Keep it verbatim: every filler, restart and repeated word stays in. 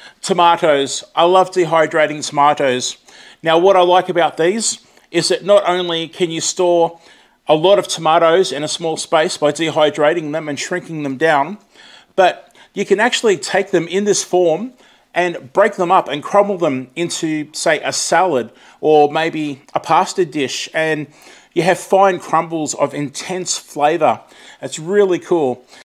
Tomatoes. I love dehydrating tomatoes. Now what I like about these is that not only can you store a lot of tomatoes in a small space by dehydrating them and shrinking them down, but you can actually take them in this form and break them up and crumble them into, say, a salad or maybe a pasta dish, and you have fine crumbles of intense flavor. It's really cool.